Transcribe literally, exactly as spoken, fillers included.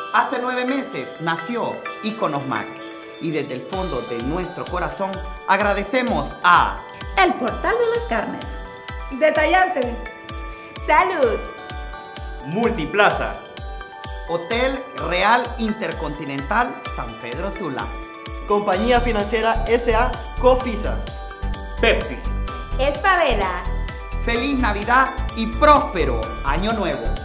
Hace nueve meses nació Iconos Mac y desde el fondo de nuestro corazón agradecemos a El Portal de las Carnes, Detallarte, Salud, Multiplaza, Hotel Real Intercontinental San Pedro Sula, Compañía Financiera S A Cofisa, Pepsi, Espavela. Feliz Navidad y próspero Año Nuevo.